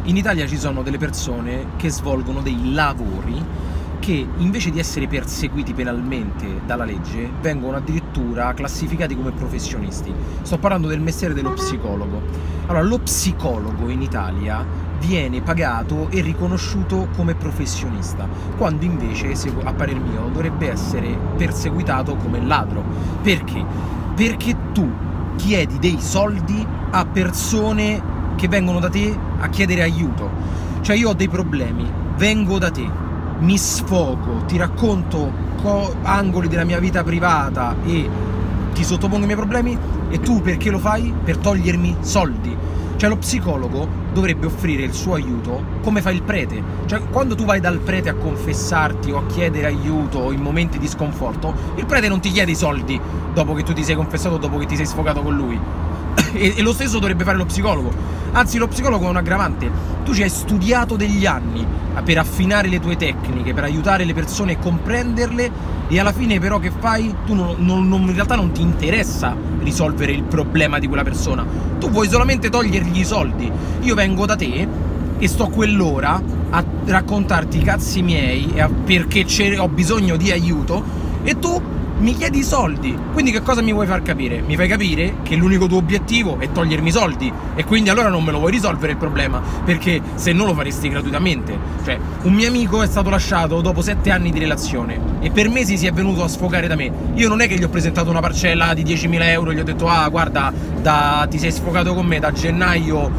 in Italia ci sono delle persone che svolgono dei lavori che invece di essere perseguiti penalmente dalla legge vengono addirittura classificati come professionisti. Sto parlando del mestiere dello psicologo. Allora, lo psicologo in Italia viene pagato e riconosciuto come professionista, quando invece, a parer mio, dovrebbe essere perseguitato come ladro. Perché? Perché tu chiedi dei soldi a persone che vengono da te a chiedere aiuto. Cioè, io ho dei problemi, vengo da te, mi sfogo, ti racconto angoli della mia vita privata e ti sottopongo i miei problemi, e tu perché lo fai? Per togliermi soldi. Cioè, lo psicologo dovrebbe offrire il suo aiuto come fa il prete. Cioè, quando tu vai dal prete a confessarti o a chiedere aiuto in momenti di sconforto, il prete non ti chiede i soldi dopo che tu ti sei confessato, dopo che ti sei sfogato con lui. E lo stesso dovrebbe fare lo psicologo. Anzi, lo psicologo è un aggravante. Tu ci hai studiato degli anni per affinare le tue tecniche, per aiutare le persone a comprenderle, e alla fine però che fai? Tu in realtà non ti interessa risolvere il problema di quella persona, tu vuoi solamente togliergli i soldi. Io vengo da te e sto quell'ora a raccontarti i cazzi miei perché ho bisogno di aiuto, e tu mi chiedi i soldi. Quindi che cosa mi vuoi far capire? Mi fai capire che l'unico tuo obiettivo è togliermi i soldi, e quindi allora non me lo vuoi risolvere il problema, perché se no lo faresti gratuitamente. Cioè, un mio amico è stato lasciato dopo 7 anni di relazione e per mesi si è venuto a sfogare da me. Io non è che gli ho presentato una parcella di 10.000 euro e gli ho detto: ah, guarda, ti sei sfogato con me da gennaio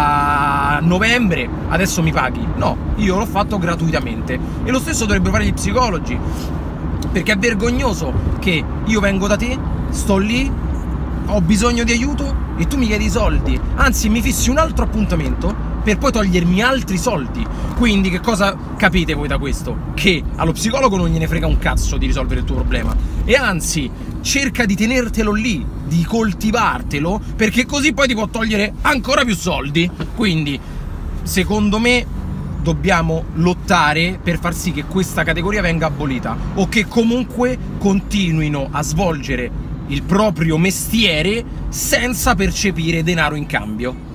a novembre, adesso mi paghi. No, io l'ho fatto gratuitamente. E lo stesso dovrebbero fare gli psicologi, perché è vergognoso che io vengo da te, sto lì, ho bisogno di aiuto e tu mi chiedi i soldi. Anzi, mi fissi un altro appuntamento per poi togliermi altri soldi. Quindi che cosa capite voi da questo? Che allo psicologo non gliene frega un cazzo di risolvere il tuo problema, e anzi cerca di tenertelo lì, di coltivartelo, perché così poi ti può togliere ancora più soldi. Quindi, secondo me, dobbiamo lottare per far sì che questa categoria venga abolita, o che comunque continuino a svolgere il proprio mestiere senza percepire denaro in cambio.